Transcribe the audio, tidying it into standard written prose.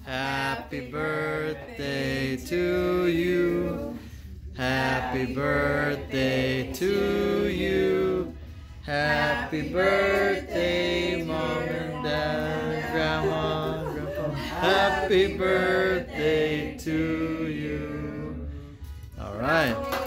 Happy birthday to you. Happy birthday to you. Happy birthday, Mom and Dad, Grandma, Grandpa. Happy birthday to you. All right.